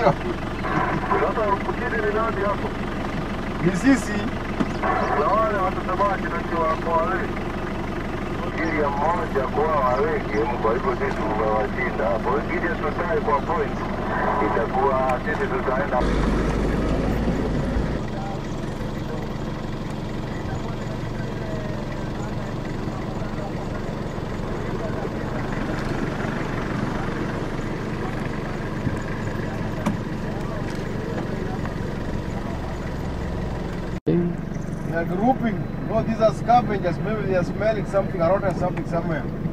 Sasa ukutini ni nani hapo? Ni sisi. Na wale watazamaji ndio wako wale. Ili ya mmoja kwa wengi, kwa hivyo sisi tumewashinda hapo. Wengine tutae kwa point. Itakuwa sisi tutaenda. They are grouping. No, these are scavengers. Maybe they are smelling something, a rotten something somewhere.